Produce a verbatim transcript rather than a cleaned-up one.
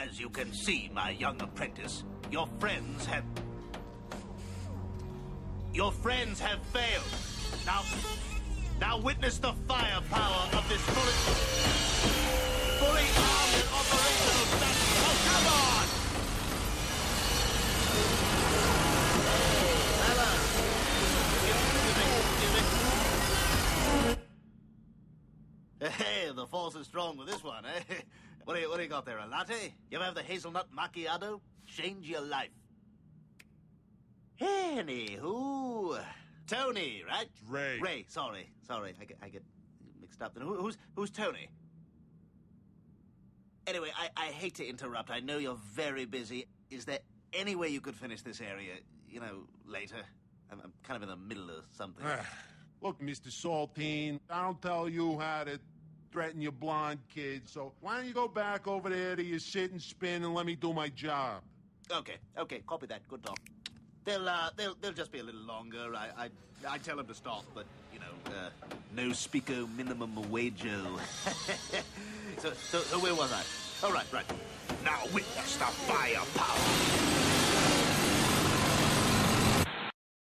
As you can see, my young apprentice, your friends have... Your friends have failed. Now, now witness the firepower of this fully... fully armed and operational statue. Oh, come on! Hello. Hey, the force is strong with this one, eh? What do you, what do you got there, a latte? You ever have the hazelnut macchiato? Change your life. Anywho, Tony, right? Ray. Ray, sorry, sorry, I get, I get mixed up. Then Who, who's, who's Tony? Anyway, I, I hate to interrupt. I know you're very busy. Is there any way you could finish this area, you know, later? I'm, I'm kind of in the middle of something. Look, Mister Saltine, I don't tell you how to threaten your blonde kid, so why don't you go back over there to your sit and spin and let me do my job? Okay, okay, copy that. Good talk. They'll, uh, they'll, they'll just be a little longer. I, I, I tell them to stop, but, you know, uh, no speako minimum wageo. so, so, so where was I? Oh, right, right. Now witness the firepower.